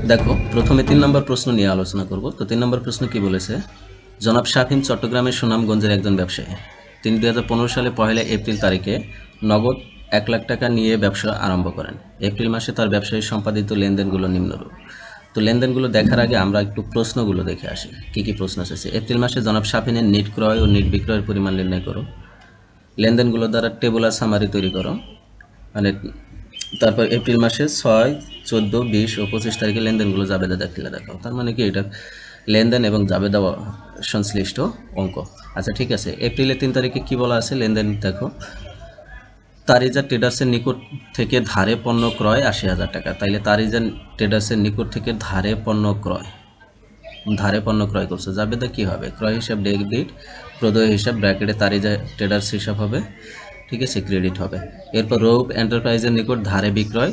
দেখো প্রথমে 3 নম্বর প্রশ্ন নিয়ে আলোচনা করব। তো 3 নম্বর প্রশ্ন কি বলেছে, জনাব শাফিন চট্টগ্রামের সুনামগঞ্জের একজন ব্যবসায়ী। তিনি 2015 সালে 1 এপ্রিল তারিখে নগদ 1 লাখ টাকা নিয়ে ব্যবসা আরম্ভ করেন। এপ্রিল মাসে তার ব্যবসায়ী সম্পাদিত লেনদেনগুলো নিম্নরূপ। তো লেনদেনগুলো দেখার আগে আমরা একটু প্রশ্নগুলো দেখে আসি, কি কি প্রশ্ন এসেছে। এপ্রিল মাসে জনাব শাফিনের নিট ক্রয় ও নিট বিক্রয়ের পরিমাণ নির্ণয় করো। লেনদেনগুলো দ্বারা টেবুলার সামারি তৈরি করো। মানে তারপর এপ্রিল মাসে 6, 14, 20 ও 25 তারিখে লেনদেনগুলো জাবেদা দাখিলে দেখাও। তার মানে কি এটা লেনদেন এবং জাবেদা সংশ্লিষ্ট অঙ্ক। আচ্ছা ঠিক আছে, এপ্রিলের 3 তারিখে কি বলা আছে লেনদেন দেখো। তারিজা ট্রেডার্সের নিকট থেকে ধারে পণ্য ক্রয় 80,000 টাকা। তাইলে তারিজা ট্রেডার্সের নিকট থেকে ধারে পণ্য ক্রয় করছে। জাবেদা কি হবে, ক্রয় হিসাব ডেবিট, প্রদেয় হিসাব ব্র্যাকেটে তারিজা ট্রেডার্স হিসাব হবে, ঠিক আছে, ক্রেডিট হবে। এরপর রৌপ এন্টারপ্রাইজের নিকট ধারে বিক্রয়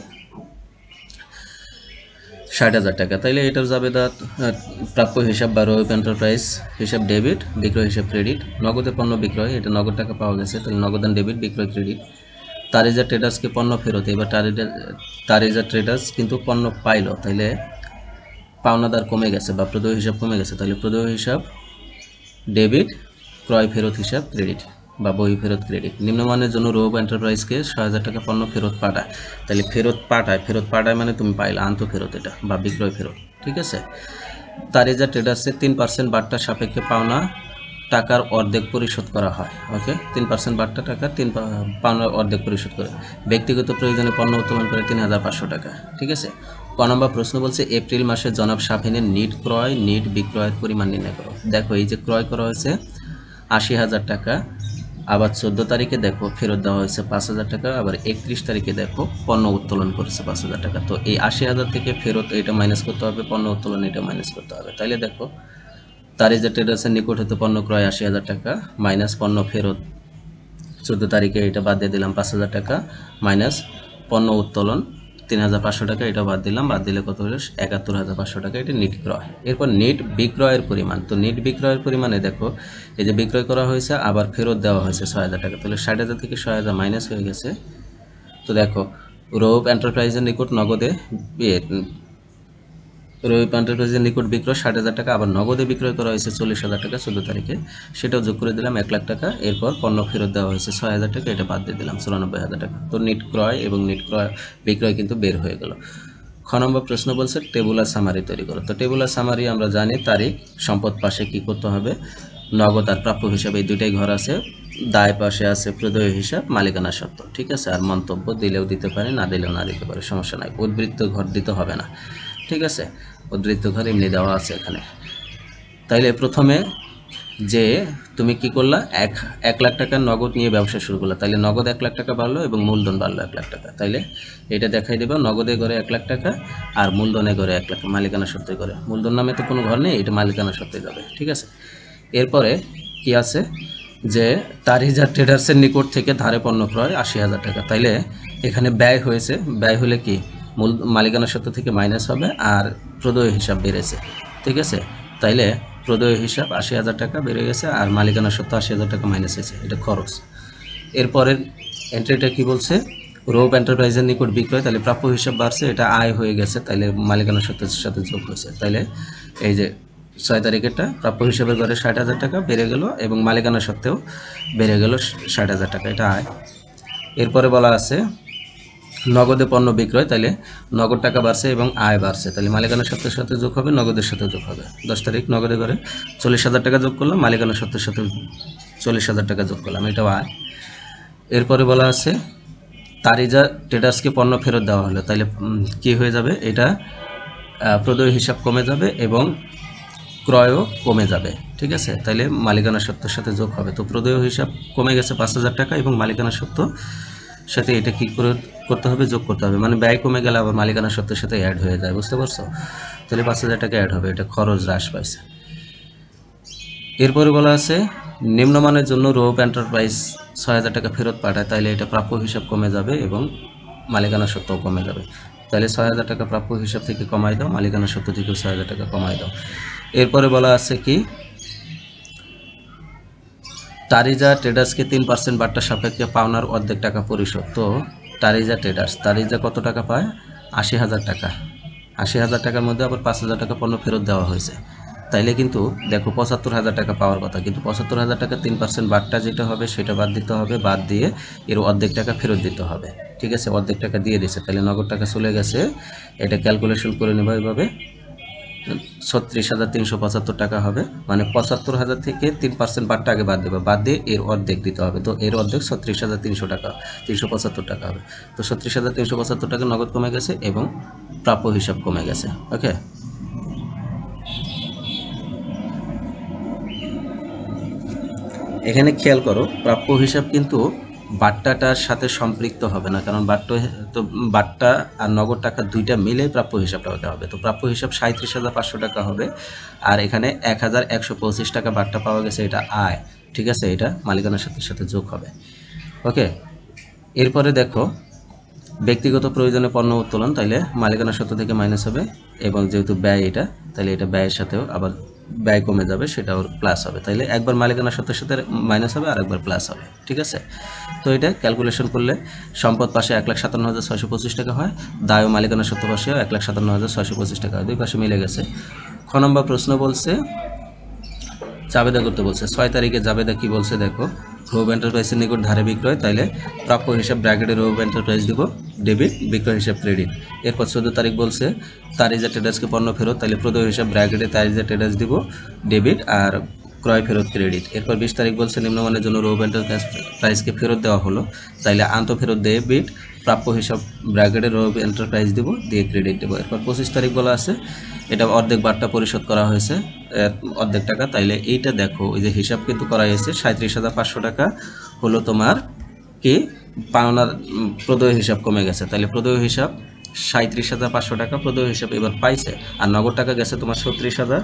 60,000 টাকা। তাইলে এটার জাবেদা প্রাপ্য হিসাব বা রৌপ এন্টারপ্রাইজ হিসাব ডেবিট, বিক্রয় হিসাব ক্রেডিট। নগদে পণ্য বিক্রয়, এটা নগদ টাকা পাওয়া গেছে, তাহলে নগদান ডেবিট, বিক্রয় ক্রেডিট। তারিজা ট্রেডার্সকে পণ্য ফেরত, এবার তারিজা ট্রেডার্স কিন্তু পণ্য পাইল, তাইলে পাওনাদার কমে গেছে বা প্রদেয় হিসাব কমে গেছে, তাহলে প্রদেয় হিসাব ডেবিট, ক্রয় ফেরত হিসাব ক্রেডিট বা বই ফেরত ক্রেডিট। নিম্নমানের জন্য রৌপ এন্টারপ্রাইজকে 6,000 টাকা পণ্য ফেরত পাঠায়। তাহলে ফেরত পাঠায় মানে তুমি পাইলা, আন্ত ফেরত এটা বা বিক্রয় ফেরত, ঠিক আছে। তারিজা ট্রেডার্সের 3% বার্তার সাপেক্ষে পাওনা টাকার অর্ধেক পরিশোধ করা হয়। ওকে, 3% বার্তা টাকা পাওনার অর্ধেক পরিশোধ করে। ব্যক্তিগত প্রয়োজনে পণ্য উত্তোলন করে 3,500 টাকা, ঠিক আছে। ক নম্বর প্রশ্ন বলছে এপ্রিল মাসে জনাব শাফিনের নিট ক্রয় নিট বিক্রয়ের পরিমাণ নির্ণয় করো। দেখো এই যে ক্রয় করা হয়েছে 80,000 টাকা, আবার 14 তারিখে দেখো ফেরত দেওয়া হয়েছে 5,000 টাকা, আবার 31 তারিখে দেখো পণ্য উত্তোলন করেছে 5,000 টাকা। তো এই 80,000 থেকে ফেরত এটা মাইনাস করতে হবে, পণ্য উত্তোলন এটা মাইনাস করতে হবে। তাইলে দেখো তারিজা ট্রেডার্সের নিকট হতে পণ্য ক্রয় 80,000 টাকা মাইনাস পণ্য ফেরত 14 তারিখে এটা বাদ দিয়ে দিলাম 5,000 টাকা, মাইনাস পণ্য উত্তোলন 3,500 টাকা, এটা বাদ দিলে কত হলো 71,500 টাকা, এটা নিট ক্রয়। এরপর নিট বিক্রয়ের পরিমাণ। তো নিট বিক্রয়ের পরিমাণে দেখো এই যে বিক্রয় করা হয়েছে আবার ফেরত দেওয়া হয়েছে 6,000 টাকা, তাহলে 60,000 থেকে 6,000 মাইনাস হয়ে গেছে। তো দেখো রৌপ এন্টারপ্রাইজের নিকট বিক্রয় 60,000 টাকা, আবার নগদে বিক্রয় করা হয়েছে 40,000 টাকা 14 তারিখে, সেটাও যোগ করে দিলাম 1 লাখ টাকা। এরপর পণ্য ফেরত দেওয়া হয়েছে 6,000 টাকা, এটা বাদ দিয়ে দিলাম 94,000 টাকা। তো নিট ক্রয় এবং নিট বিক্রয় কিন্তু বের হয়ে গেল। খ নম্বর প্রশ্ন বলছে টেবুলার সামারি তৈরি করো। তো টেবুলার সামারি আমরা জানি তারিখ, সম্পদ পাশে কি করতে হবে, নগদ আর প্রাপ্য হিসাবে এই দুইটাই ঘর আছে, দায় পাশে আছে প্রদেয় হিসাব, মালিকানা সত্ত্ব, ঠিক আছে। আর মন্তব্য দিলেও দিতে পারে, না দিলেও না দিতে পারে, সমস্যা নাই। উদ্বৃত্ত ঘর দিতে হবে না, ঠিক আছে, উদ্বৃত্ত ঘর এমনি দেওয়া আছে এখানে। তাইলে প্রথমে যে তুমি কি করলা, 1 লাখ টাকার নগদ নিয়ে ব্যবসা শুরু করলা, তাইলে নগদ 1 লাখ টাকা বাড়লো এবং মূলধন বাড়লো 1 লাখ টাকা। তাইলে এটা দেখাই দেবে নগদে ঘরে 1 লাখ টাকা আর মূলধনে ঘরে 1 লাখ, মালিকানা সত্ত্বে ঘরে। মূলধন নামে তো কোনো ঘর নেই, এটা মালিকানা সত্ত্বে যাবে, ঠিক আছে। এরপরে কি আছে যে তারিজা ট্রেডার্সের নিকট থেকে ধারে পণ্য ক্রয় 80,000 টাকা। তাইলে এখানে ব্যয় হয়েছে, ব্যয় হলে কি মালিকানা সত্ত্ব থেকে মাইনাস হবে, আর প্রদেয় হিসাব বেড়েছে, ঠিক আছে। তাইলে প্রদেয় হিসাব 80,000 টাকা বেড়ে গেছে আর মালিকানা সত্ত্ব 80,000 টাকা মাইনাস হয়েছে, এটা খরচ। এরপরের এন্ট্রিটা কি বলছে, রৌপ এন্টারপ্রাইজের নিকট বিক্রয়, তাহলে প্রাপ্য হিসাব বাড়ছে, এটা আয় হয়ে গেছে, তাইলে মালিকানা সত্ত্বের সাথে যোগ হয়েছে। তাইলে এই যে 6 তারিখেরটা প্রাপ্য হিসাবে ঘরে 60,000 টাকা বেড়ে গেল এবং মালিকানা সত্ত্বেও বেড়ে গেল 60,000 টাকা, এটা আয়। এরপরে বলা আছে নগদে পণ্য বিক্রয়, তাহলে নগদ টাকা বাড়ছে এবং আয় বাড়ছে, তাহলে মালিকানার সত্ত্বের সাথে যোগ হবে, নগদের সাথে যোগ হবে। 10 তারিখ নগদে ঘরে 40,000 টাকা যোগ করলাম, মালিকানার সত্ত্বের সাথে 40,000 টাকা যোগ করলাম, এটাও আয়। এরপরে বলা আছে তারিজা ট্রেডার্সকে পণ্য ফেরত দেওয়া হলো, তাহলে কি হয়ে যাবে, এটা প্রদেয় হিসাব কমে যাবে এবং ক্রয়ও কমে যাবে, ঠিক আছে। তাইলে মালিকানা সত্ত্বের সাথে যোগ হবে। তো প্রদেয় হিসাব কমে গেছে 5,000 টাকা এবং মালিকানা সত্ত্ব সাথে এটা কি করতে হবে, যোগ করতে হবে। মানে ব্যয় কমে গেলে আবার মালিকানা সত্ত্বের সাথে অ্যাড হয়ে যায়, বুঝতে পারছো। তাহলে 5,000 টাকা অ্যাড হবে, এটা খরচ হ্রাস পাইছে। এরপরে বলা আছে নিম্নমানের জন্য রৌপ এন্টারপ্রাইজ 6,000 টাকা ফেরত পাঠায়, তাইলে এটা প্রাপ্য হিসাব কমে যাবে এবং মালিকানা সত্ত্বও কমে যাবে। তাহলে 6,000 টাকা প্রাপ্য হিসাব থেকে কমাই দাও, মালিকানা সত্ত্ব থেকেও 6,000 টাকা কমাই দাও। এরপরে বলা আছে কি তারিজা ট্রেডার্সকে 3% বার্তা সাপেক্ষে পাওনার অর্ধেক টাকা পরিশোধ। তো তারিজা ট্রেডার্স, তারিজা কত টাকা পায়, 80,000 টাকা, 80,000 টাকার মধ্যে আবার 5,000 টাকা পণ্য ফেরত দেওয়া হয়েছে, তাইলে কিন্তু দেখো 75,000 টাকা পাওয়ার কথা, কিন্তু 75,000 টাকা 3% বাদটা যেটা হবে সেটা বাদ দিতে হবে, বাদ দিয়ে এর অর্ধেক টাকা ফেরত দিতে হবে। ঠিক আছে, অর্ধেক টাকা দিয়ে দিছে, তাহলে নগদ টাকা চলে গেছে। এটা ক্যালকুলেশন করে নেব এইভাবে, 36,375 টাকা হবে, মানে 75,000 থেকে 3% বাদটা আগে বাদ দেবে, বাদ দিয়ে এর অর্ধেক দিতে হবে। তো এর অর্ধেক 36,300 টাকা 375 টাকা হবে। তো 36,375 টাকা নগদ কমে গেছে এবং প্রাপ্য হিসাব কমে গেছে। ওকে, এখানে খেয়াল করো, প্রাপ্য হিসাব কিন্তু বাট্টাটার সাথে সম্পৃক্ত হবে না, কারণ বাট্টা আর নগদ টাকা দুইটা মিলে প্রাপ্য হিসাবটা হতে হবে। তো প্রাপ্য হিসাব 37,500 টাকা হবে, আর এখানে 1,125 টাকা বাট্টা পাওয়া গেছে, এটা আয়। ঠিক আছে, এটা মালিকানার সাথে যোগ হবে। ওকে, এরপরে দেখো ব্যক্তিগত প্রয়োজনে পণ্য উত্তোলন, তাইলে মালিকানা সত্ত্ব থেকে মাইনাস হবে, এবং যেহেতু ব্যয় এটা, তাহলে এটা ব্যয়ের সাথেও আবার ব্যয় কমে যাবে, সেটাও প্লাস হবে। তাইলে একবার মালিকানা সত্ত্বের সাথে মাইনাস হবে আর একবার প্লাস হবে। ঠিক আছে, তো এটা ক্যালকুলেশন করলে সম্পদ পাশে 1,57,625 টাকা হয়, দায় ও মালিকানা সত্ত্ব পাশেও 1,57,625 টাকা হয়, দুই পাশে মিলে গেছে। খ নম্বর প্রশ্ন বলছে জাবেদা করতে বলছে। 6 তারিখে জাবেদা কি বলছে দেখো, রোব এন্টারপ্রাইজের নিকট ধারে বিক্রয়, তাইলে প্রাপ্য হিসাব ব্র্যাকেটে রোব এন্টারপ্রাইজ দিব, ডেবিট, বিক্রয় হিসাব ক্রেডিট। এরপর 14 তারিখ বলছে তারিজা ট্রেডার্সকে পণ্য ফেরত, তাইলে প্রদেয় হিসাব ব্র্যাকেটে তারিজা ট্রেডার্স দিব, ডেবিট, আর ক্রয় ফেরত ক্রেডিট। এরপর 20 তারিখ বলছে নিম্নমানের জন্য রোব এন্টারপ্রাইজকে ফেরত দেওয়া হলো, তাইলে আন্ত ফেরত ডেবিট, প্রাপ্য হিসাব ব্র্যাকেটে রোব এন্টারপ্রাইজ দিব, দিয়ে ক্রেডিট দেবো। এরপর 25 তারিখ বলা আছে এটা অর্ধেক বাট্টা পরিশোধ করা হয়েছে, অর্ধেক টাকা, তাইলে এইটা দেখো ওই যে হিসাব কিন্তু করা হয়েছে 37,500 টাকা হলো তোমার কি পাওনার প্রদেয় হিসাব কমে গেছে, তাইলে প্রদেয় হিসাব 37,500 টাকা প্রদেয় হিসাব এবার পাইছে, আর নগদ টাকা গেছে তোমার 36,000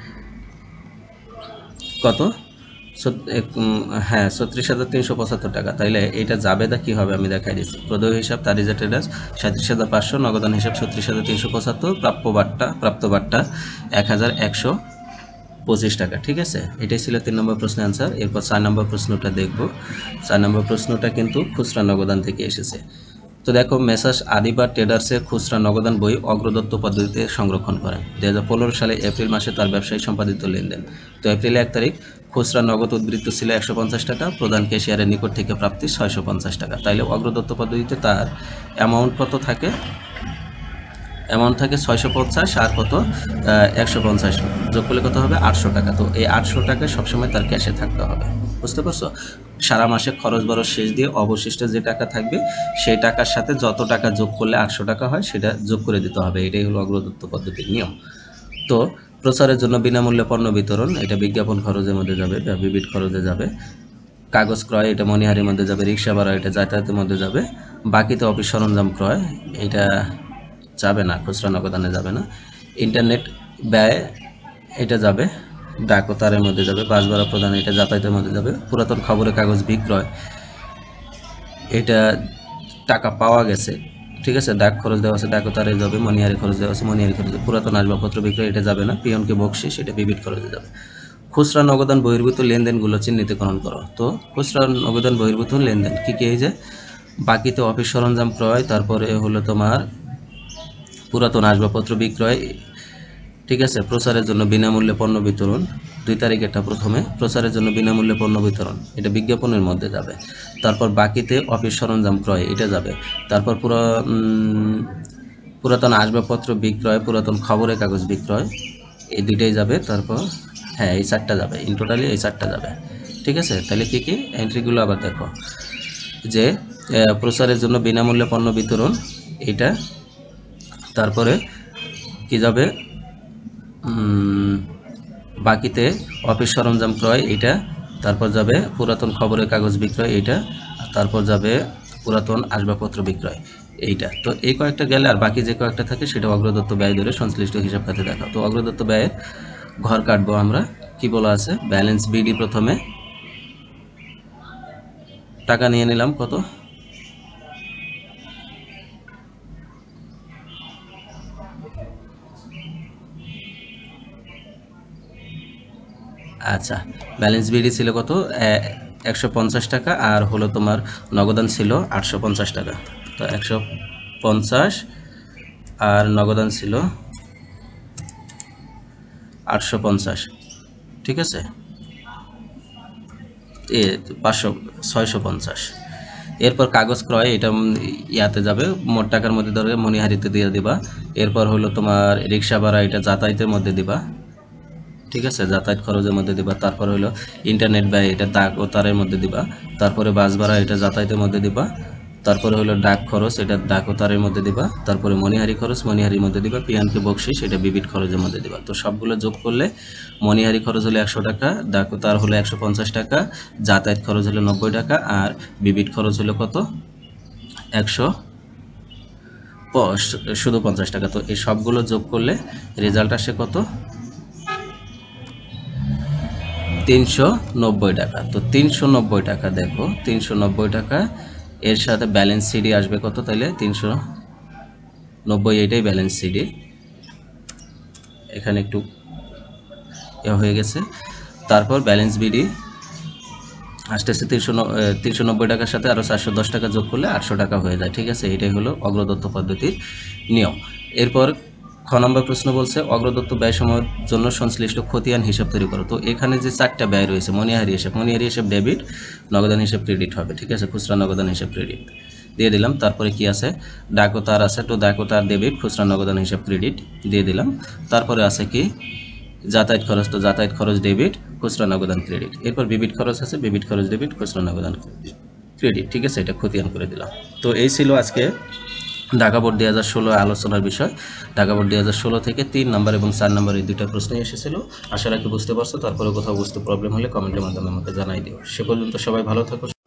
কত, হ্যাঁ 36,375 টাকা। তাইলে এটা জাবেদা কি হবে আমি দেখাই দিচ্ছি। প্রদেয় হিসাব তারিজা ট্রেডার্স 37,500, নগদান হিসাব 36,375, প্রাপ্ত বাট্টা 1,125 টাকা। ঠিক আছে, এটাই ছিল 3 নম্বর প্রশ্নের অ্যান্সার। এরপর 4 নম্বর প্রশ্নটা দেখব। 4 নম্বর প্রশ্নটা কিন্তু খুচরা নগদান থেকে এসেছে। তো দেখো, মেসার্স আদিবা ট্রেডার্সের খুচরা নগদান বই অগ্রদত্ত পদ্ধতিতে সংরক্ষণ করেন। 2015 সালে এপ্রিল মাসে তার ব্যবসায়ী সম্পাদিত লেনদেন। তো এপ্রিলে 1 তারিখ খুচরা নগদ উদ্বৃত্ত ছিল 150 টাকা, প্রধান ক্যাশিয়ারের নিকট থেকে প্রাপ্তি 650 টাকা। তাইলে অগ্রদত্ত পদ্ধতিতে তার অ্যামাউন্ট কত থাকে, অ্যামাউন্ট থাকে 650 আর কত 150 যোগ করলে কত হবে 800 টাকা। তো এই 800 টাকা সবসময় তার ক্যাশে থাকতে হবে, বুঝতে পারছো? সারা মাসে খরচ বরচ শেষ দিয়ে অবশিষ্ট যে টাকা থাকবে সেই টাকার সাথে যত টাকা যোগ করলে 800 টাকা হয় সেটা যোগ করে দিতে হবে। এটাই হলো অগ্রদত্ত পদ্ধতির নিয়ম। তো প্রচারের জন্য বিনামূল্যে পণ্য বিতরণ, এটা বিজ্ঞাপন খরচের মধ্যে যাবে, বিবিধ খরচে যাবে। কাগজ ক্রয়, এটা মনিহারির মধ্যে যাবে। রিক্সা ভাড়া, এটা যাতায়াতের মধ্যে যাবে। বাকিতে অফিস সরঞ্জাম ক্রয়, এটা যাবে না, খুচরা নগদানে যাবে না। ইন্টারনেট ব্যয়, এটা যাবে, ডাক ও তারের মধ্যে যাবে। বাস ভাড়া প্রদান, এটা যাতায়াতের মধ্যে যাবে। পুরাতন খবরের কাগজ বিক্রয়, এটা টাকা পাওয়া গেছে, ঠিক আছে, ডাক খরচ দেওয়া আছে, ডাক ও তারে যাবে। মনিহারি খরচ দেওয়া আছে, মনিহারি খরচ। পুরাতন আসবাবপত্র বিক্রয়, এটা যাবে না। পিয়নকে বকশিস, এটা বিবিধ খরচে যাবে। খুচরা নগদান বহির্ভূত লেনদেনগুলো চিহ্নিতকরণ করো। তো খুচরা নগদান বহির্ভূত লেনদেন কী কী? এই যে বাকিতে অফিস সরঞ্জাম ক্রয়, তারপরে হলো তোমার পুরাতন আসবাবপত্র বিক্রয়, ঠিক আছে। প্রচারের জন্য বিনামূল্যে পণ্য বিতরণ, 2 তারিখ এটা প্রথমে প্রচারের জন্য বিনামূল্যে পণ্য বিতরণ, এটা বিজ্ঞাপনের মধ্যে যাবে। তারপর বাকিতে অফিস সরঞ্জাম ক্রয়, এটা যাবে। তারপর পুরাতন আসবাবপত্র বিক্রয়, পুরাতন খবরের কাগজ বিক্রয়, এই দুইটাই যাবে। তারপর হ্যাঁ এই 4টা যাবে, ইন টোটালি এই 4টা যাবে, ঠিক আছে। তাহলে কী কী এন্ট্রিগুলো আবার দেখো, যে প্রচারের জন্য বিনামূল্যে পণ্য বিতরণ, এটা। তারপরে কি যাবে, বাকিতে অফিস সরঞ্জাম ক্রয়, এটা। তারপর যাবে পুরাতন খবরের কাগজ বিক্রয়, এইটা। তারপর যাবে পুরাতন আসবাবপত্র বিক্রয়, এইটা। তো এই কয়েকটা গেলে আর বাকি যে কয়েকটা থাকে সেটা অগ্রদত্ত ব্যয় ধরে সংশ্লিষ্ট হিসাব খাতে দেখা। তো অগ্রদত্ত ব্যয়ের ঘর কাটবো আমরা, কি বলা আছে, ব্যালেন্স বিডি প্রথমে টাকা নিয়ে নিলাম কত, আচ্ছা ব্যালেন্স বিডি ছিল কত 150 টাকা, আর হলো তোমার নগদান ছিল 850 টাকা। তো 150 আর নগদান ছিল 850, ঠিক আছে, 650। এরপর কাগজ ক্রয়, এটা ইয়াতে যাবে, মোট টাকার মধ্যে ধরে মণিহারিতে দিয়ে দিবা। এরপর হলো তোমার রিক্সা ভাড়া, এটা যাতায়াতের মধ্যে দিবা, ঠিক আছে, যাতায়াত খরচের মধ্যে দিবা। তারপর হলো ইন্টারনেট ব্যয়, এটা ডাক ও তারের মধ্যে দিবা। তারপরে বাস ভাড়া, এটা যাতায়াতের মধ্যে দিবা। তারপরে হলো ডাক খরচ, এটা ডাক ও তারের মধ্যে দিবা। তারপরে মণিহারি খরচ, মণিহারির মধ্যে দিবা। পিয়ানকে বকশিস, এটা বিবিট খরচের মধ্যে দিবা। তো সবগুলো যোগ করলে মণিহারি খরচ হলো 100 টাকা, ডাক ও তার হলো 150 টাকা, যাতায়াত খরচ হলো 90 টাকা, আর বিবিট খরচ হলো কত, 100 শুধু 50 টাকা। তো এই সবগুলো যোগ করলে রেজাল্ট আসে কত, 390 টাকা। তো 390 টাকা, দেখো 390 টাকা, এর সাথে ব্যালেন্স সিডি আসবে কত, তাইলে 390, এটাই ব্যালেন্স সিডি। এখানে একটু হয়ে গেছে। তারপর ব্যালেন্স বিডি আস্তে আস্তে 390 টাকার সাথে আরও 410 টাকা যোগ করলে 800 টাকা হয়ে যায়, ঠিক আছে। এটাই হলো অগ্রদত্ত পদ্ধতির নিয়ম। এরপর খ নম্বর প্রশ্ন বলছে অগ্রদত্ত ব্যয় সময়ের জন্য সংশ্লিষ্ট খতিয়ান হিসাব তৈরি করো। তো এখানে যে 4টা ব্যয় রয়েছে, মণিহারি হিসাব ডেবিট, নগদান হিসাব ক্রেডিট হবে, ঠিক আছে, খুচরা নগদান হিসাব ক্রেডিট দিয়ে দিলাম। তারপরে কি আছে, ডাক ও তার আছে, তো ডাক ও তার ডেবিট, খুচরা নগদান হিসাব ক্রেডিট দিয়ে দিলাম। তারপরে আছে কি, যাতায়াত খরচ, তো যাতায়াত খরচ ডেবিট, খুচরা নগদান ক্রেডিট। এরপর বিবিট খরচ আছে, বিবিট খরচ ডেবিট, খুচরা নগদান ক্রেডিট, ঠিক আছে, এটা খতিয়ান করে দিলাম। তো এই ছিল আজকে ঢাকা বোর্ড 2016 আলোচনার বিষয়। ঢাকা বোর্ড 2016 থেকে 3 নম্বর এবং 4 নম্বর এই দুটো প্রশ্নই এসেছিল। আশা রাখি বুঝতে পারছো। তারপরে কোথাও বুঝতে প্রবলেম হলে কমেন্টের মাধ্যমে আমাকে জানাই দিও। সে পর্যন্ত সবাই ভালো থাকো।